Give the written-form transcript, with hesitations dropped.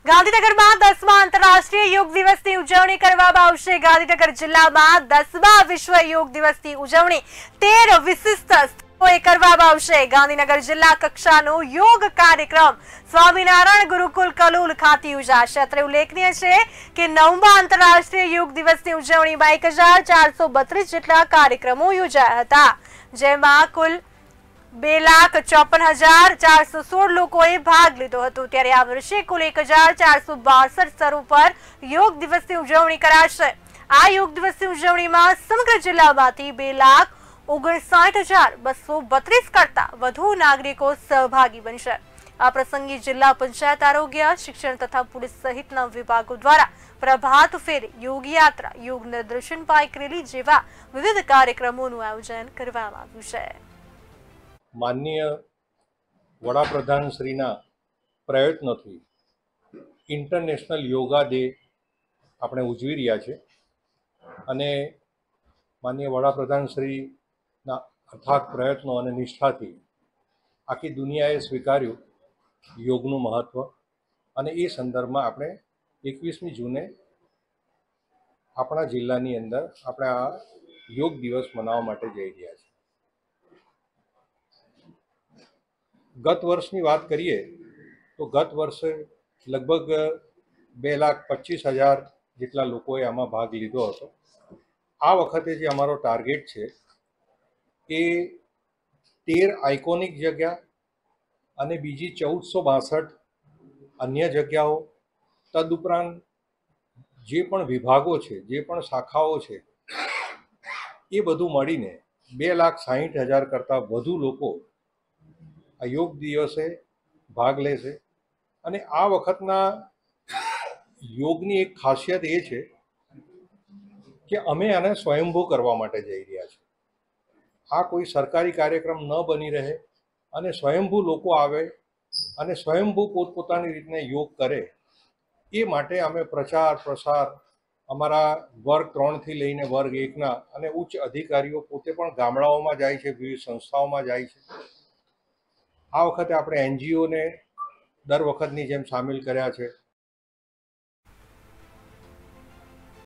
ગાંધીનગરમાં 10મા આંતરરાષ્ટ્રીય યોગ દિવસની ઉજવણી કરવામાં આવશે। ગાંધીનગર જિલ્લામાં 10મા વિશ્વ યોગ દિવસની ઉજવણી 13 વિશિષ્ટ સ્થળોએ કરવામાં આવશે। ગાંધીનગર જિલ્લા કક્ષાનો યોગ કાર્યક્રમ સ્વામિનારાયણ ગુરુકુલ કલોલ ખાતે યોજાશે। અત્રે ઉલ્લેખનીય છે કે 9મા આંતરરાષ્ટ્રીય યોગ દિવસની ઉજવણીમાં 1432 જેટલા કાર્યક્રમો યોજાયા હતા, જેમાં કુલ 2,54,416 લોકોએ ભાગ લીધો હતો। ત્યારે આ વર્ષે કુલ 1,462 સ્થળો પર યોગ દિવસની ઉજવણી કરાશે। આ યોગ દિવસની ઉજવણીમાં સમગ્ર જિલ્લામાંથી 2,59,232 કરતા વધુ નાગરિકો સહભાગી બનશે। આ પ્રસંગે જિલ્લા પંચાયત, આરોગ્ય, શિક્ષણ તથા પોલીસ સહિતના વિભાગો દ્વારા પ્રભાત ફેરી, યોગ યાત્રા, યોગ નિદર્શન, બાઇક રેલી જેવા વિવિધ કાર્યક્રમોનું આયોજન કરવામાં આવ્યું છે। માનનીય વડાપ્રધાન શ્રીના પ્રયત્નોથી ઇન્ટરનેશનલ યોગા ડે આપણે ઉજવી રહ્યા છે અને માનનીય વડાપ્રધાન શ્રીના અથાગ પ્રયત્નો અને નિષ્ઠાથી આખી દુનિયાએ સ્વીકાર્યું યોગનું મહત્ત્વ, અને એ સંદર્ભમાં આપણે 21મી જૂને આપણા જિલ્લાની અંદર આપણે આ યોગ દિવસ મનાવવા માટે જઈ રહ્યા છીએ। ગત વર્ષની વાત કરીએ તો ગત વર્ષે લગભગ 2,25,000 જેટલા લોકોએ આમાં ભાગ લીધો હતો। આ વખતે જે અમારો ટાર્ગેટ છે એ 13 આઇકોનિક જગ્યા અને બીજી 1462 અન્ય જગ્યાઓ, તદુપરાંત જે પણ વિભાગો છે, જે પણ શાખાઓ છે, એ બધું મળીને 2,60,000 કરતાં વધુ લોકો આ યોગ દિવસે ભાગ લેશે। અને આ વખતના યોગની એક ખાસિયત એ છે કે અમે આને સ્વયંભૂ કરવા માટે જઈ રહ્યા છીએ। આ કોઈ સરકારી કાર્યક્રમ ન બની રહે અને સ્વયંભૂ લોકો આવે અને સ્વયંભૂ પોતપોતાની રીતને યોગ કરે, એ માટે અમે પ્રચાર પ્રસાર અમારા વર્ગ 3થી લઈને વર્ગ 1ના અને ઉચ્ચ અધિકારીઓ પોતે પણ ગામડાઓમાં જાય છે, વિવિધ સંસ્થાઓમાં જાય છે। આ વખતે આપણે NGOને દર વખતની જેમ સામેલ કર્યા છે।